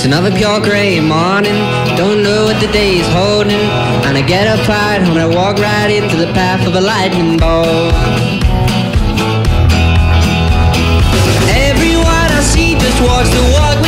It's another pure grey morning, don't know what the day is holding, and I get up right when I walk right into the path of a lightning bolt. Everyone I see just wants to walk